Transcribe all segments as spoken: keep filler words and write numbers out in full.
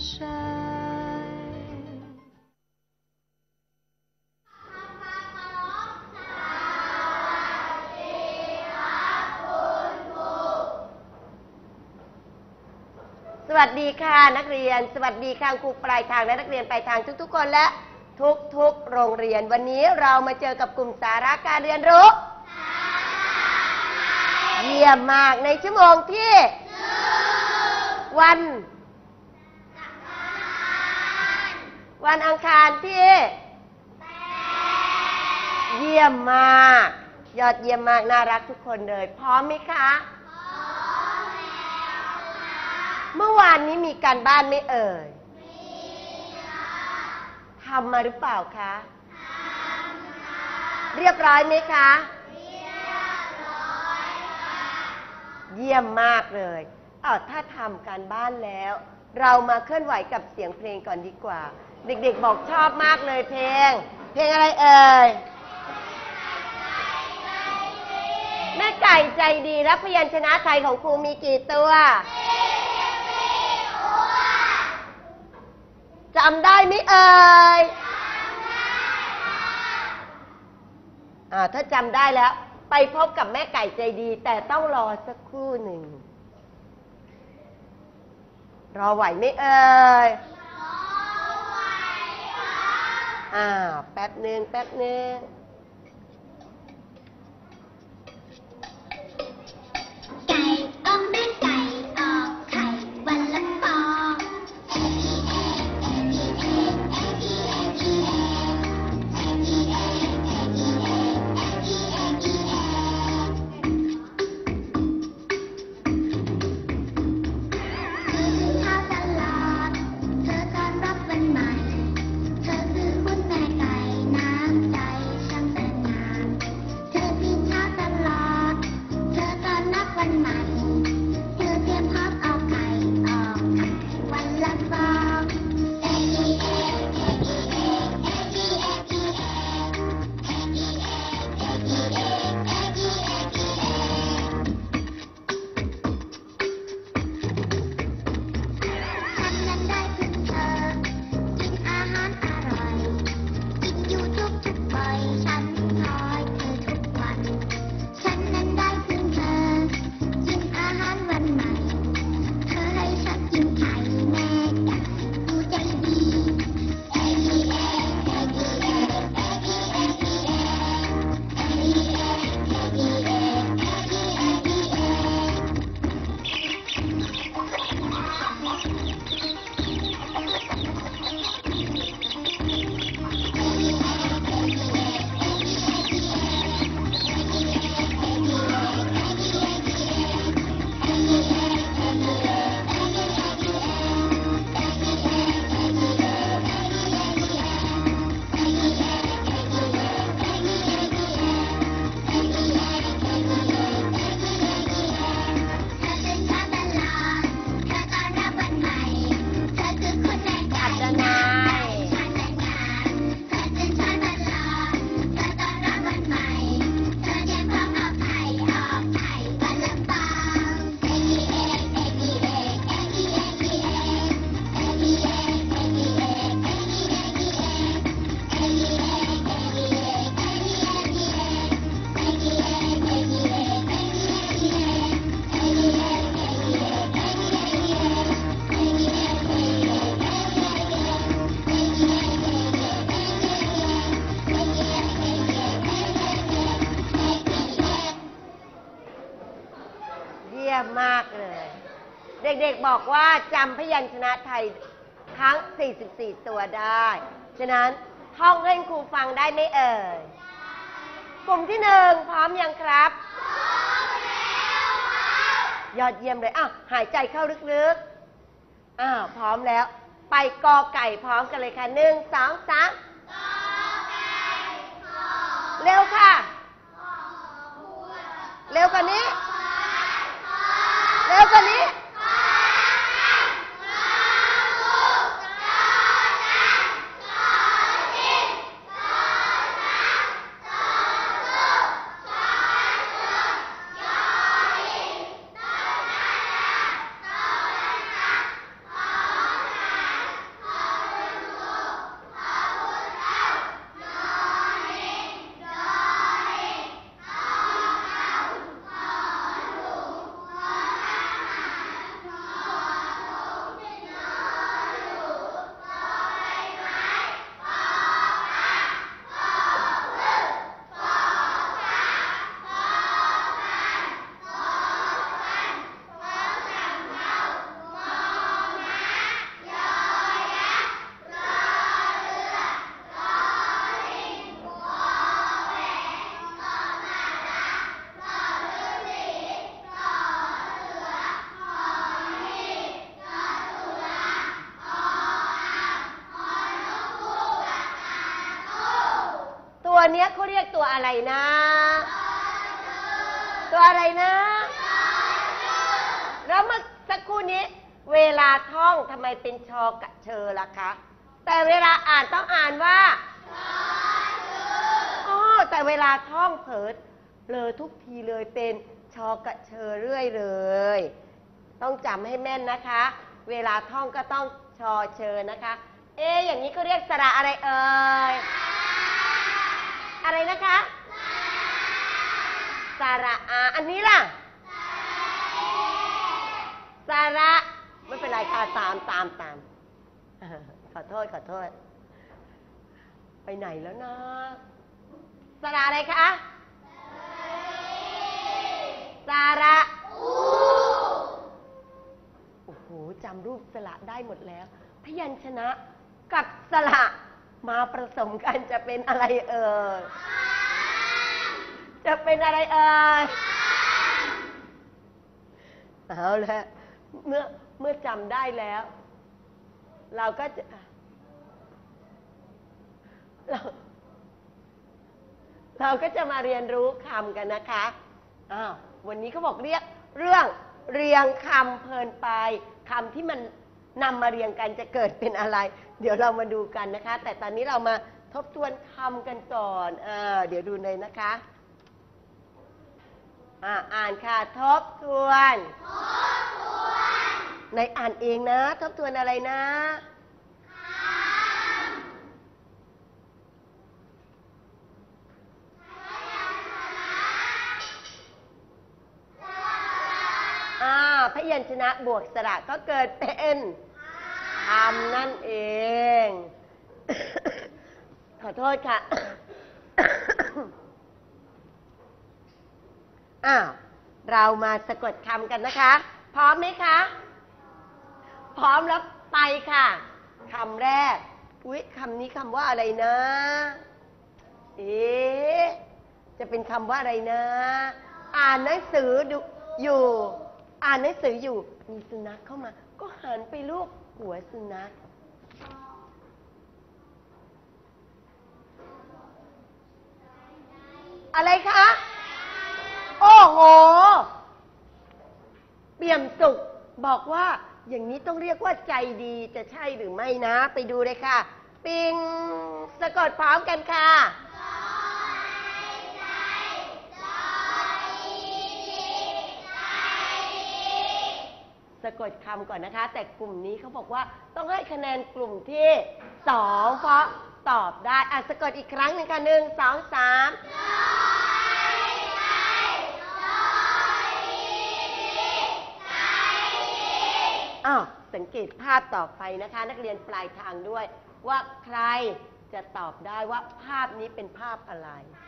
สวัสดีค่ะนักเรียนสวัสดีค่ะครูปลายทางและนักเรียนปลายทางทุกๆคนและทุกๆโรงเรียนวันนี้เรามาเจอกับกลุ่มสาระการเรียนรู้เยี่ยมมากในชั่วโมงที่วันวันอังคารที่เยี่ยมมากยอดเยี่ยมมากน่ารักทุกคนเลยพร้อมไหมคะเมื่อวานนี้มีการบ้านไหมเอ่ยทำมาหรือเปล่าคะเรียบร้อยไหมคะเยี่ยมมากเลยอ้าวถ้าทำการบ้านแล้วเรามาเคลื่อนไหวกับเสียงเพลงก่อนดีกว่าเด็กๆบอกชอบมากเลยเพลงเพลงอะไรเอ่ยแม่ไก่ใจดีรับพยัญชนะไทยของครูมีกี่ตัวจำได้ไหมเอ่ยอ่าถ้าจำได้แล้วไปพบกับแม่ไก่ใจดีแต่ต้องรอสักครู่หนึ่งรอไหวไหมเอ่ยอ่าแป๊บหนึ่งแป๊บหนึ่งไก่ออกแม่ไก่ออกไข่วันละฟองมากเลยเด็กๆบอกว่าจำพยัญชนะไทยทั้งสี่สิบสี่ตัวได้ฉะนั้นท่องให้ครูฟังได้ไหมเอ่ยกลุ่มที่หนึ่งพร้อมยังครับยอดเยี่ยมเลยอ้าวหายใจเข้าลึกๆอ้าวพร้อมแล้วไปกอไก่พร้อมกันเลยค่ะหนึ่งสองสามเร็วค่ะเร็วกว่านี้เร็วกว่านี้เนี้ยเขาเรียกตัวอะไรนะ ตัวอะไรนะ แล้วเมื่อสักครู่นี้เวลาท่องทำไมเป็นชอกับเชอล่ะคะแต่เวลาอ่านต้องอ่านว่าอ๋อแต่เวลาท่องเผลอเลยทุกทีเลยเป็นชอกับเชอเรื่อยเลยต้องจำให้แม่นนะคะเวลาท่องก็ต้องชอเชอนะคะเอ๊ะอย่างนี้เขาเรียกสระอะไรเอ่ยอะไรนะคะสระอาอันนี้ล่ะสระไม่เป็นไรค่ะตามตามตามขอโทษขอโทษไปไหนแล้วนะสระอะไรคะสระโอ้โหจำรูปสระได้หมดแล้วพยัญชนะกับสระมาผสมกันจะเป็นอะไรเอ่ยจะเป็นอะไรเอ่ยเอาละเมื่อเมื่อจำได้แล้ว เราก็จะเราเราก็จะมาเรียนรู้คำกันนะคะอ้าววันนี้เขาบอกเรียกเรื่องเรียงคำเพลินไปคำที่มันนำมาเรียงกันจะเกิดเป็นอะไรเดี๋ยวเรามาดูกันนะคะแต่ตอนนี้เรามาทบทวนคำกันก่อนอ่าเดี๋ยวดูเลยนะคะอ่าอ่านค่ะทบทวนทบทวนในอ่านเองนะทบทวนอะไรนะอ่าพยัญชนะบวกสระก็เกิดเป็นคำนั่นเองขอโทษค่ะอ้าวเรามาสะกดคำกันนะคะพร้อมไหมคะพร้อมแล้วไปค่ะคำแรกอุ๊ยคำนี้คำว่าอะไรนะเอ๊ะจะเป็นคำว่าอะไรนะอ่านหนังสือดูอยู่อ่านหนังสืออยู่มีสุนัขเข้ามาก็หันไปลูบหัวสุนัขอะไรคะโอ้โหเปี่ยมสุขบอกว่าอย่างนี้ต้องเรียกว่าใจดีจะใช่หรือไม่นะไปดูเลยค่ะปิงสะกดพร้อมกันค่ะสะกดคำก่อนนะคะแต่กลุ่มนี้เขาบอกว่าต้องให้คะแนนกลุ่มที่สองเพราะตอบได้อ่ะสะกดอีกครั้งหนึ่งค่ะหนึ่งสองสามอ้าวสังเกตภาพต่อไปนะคะนักเรียนปลายทางด้วยว่าใครจะตอบได้ว่าภาพนี้เป็นภาพอะไร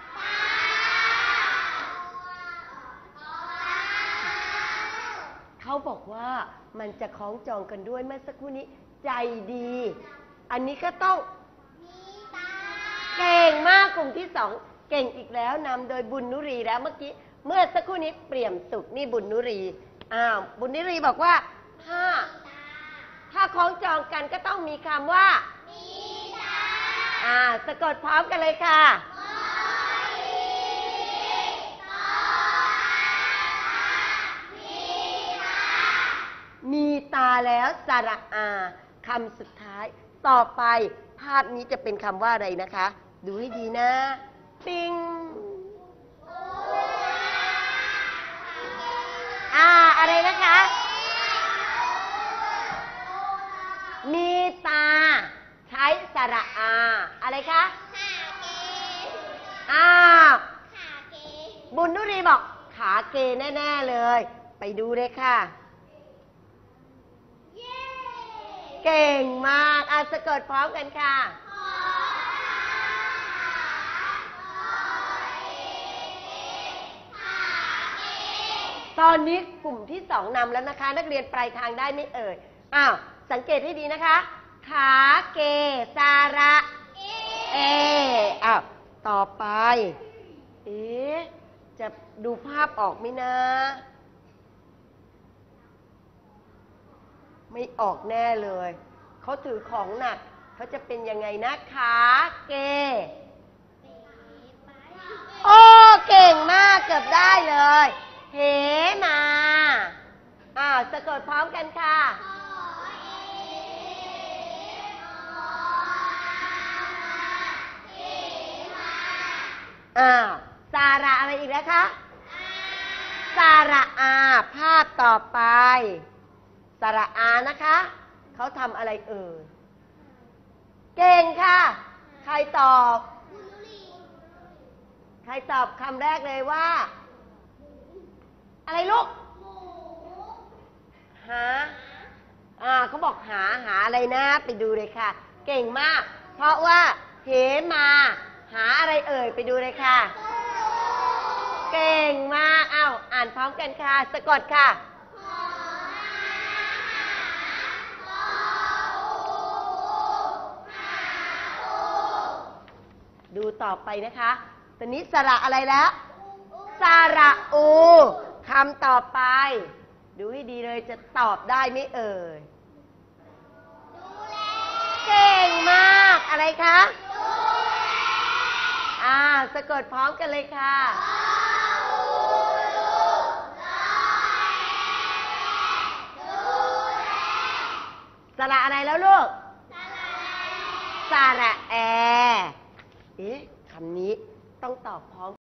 เขาบอกว่ามันจะคล้องจองกันด้วยเมื่อสักครู่นี้ใจดีอันนี้ก็ต้องเก่งมากกลุ่มที่สองเก่งอีกแล้วนำโดยบุญนุรีแล้วเมื่อกี้เมื่อสักครู่นี้เปี่ยมสุขนี่บุญนุรีอ้าวบุญนุรีบอกว่าถ้าถ้าคล้องจองกันก็ต้องมีคำว่ามีตาอ่าสะกดพร้อมกันเลยค่ะมีตาแล้วสระอาคำสุดท้ายต่อไปภาพนี้จะเป็นคำว่าอะไรนะคะดูให้ดีนะปิงอ่าอะไรนะคะมีตาใช้สระอาอะไรคะอ้าวบุญนุรีบอกขาเกแน่ๆเลยไปดูเลยค่ะเก่งมากอ่ะสะกดพร้อมกันค่ะตอนนี้กลุ่มที่สองนำแล้วนะคะนักเรียนปลายทางได้ไม่เอ่ยอ้าวสังเกตให้ดีนะคะขาเกสาระเออ้าวต่อไปเอ๊ะจะดูภาพออกไหมนะไม่ออกแน่เลยเขาถือของหนักเขาจะเป็นยังไงนะขาเกโอ้เก่งมากเกือบได้เลย เหมาอ้าวสะกดพร้อมกันค่ะอ้าวสาระอะไรอีกแล้วคะสาระอาภาพต่อไปสาระอานะคะเขาทำอะไรเอ่ยเก่งค่ะใครตอบใครตอบคำแรกเลยว่าอะไรลูกหาอ่าเขาบอกหาหาอะไรนะไปดูเลยค่ะเก่งมากเพราะว่าเหมาหาอะไรเอ่ยไปดูเลยค่ะเก่งมากเอ้าอ่านพร้อมกันค่ะสะกดค่ะดูต่อไปนะคะตอนนี้สระอะไรแล้วสระอูคำต่อไปดูให้ดีเลยจะตอบได้ไหมเอ่ยเก่งมากอะไรคะอ่าสะกดพร้อมกันเลยค่ะสระอะไรแล้วลูกสระแอเอ๊ะคำนี้ต้องตอบพร้อม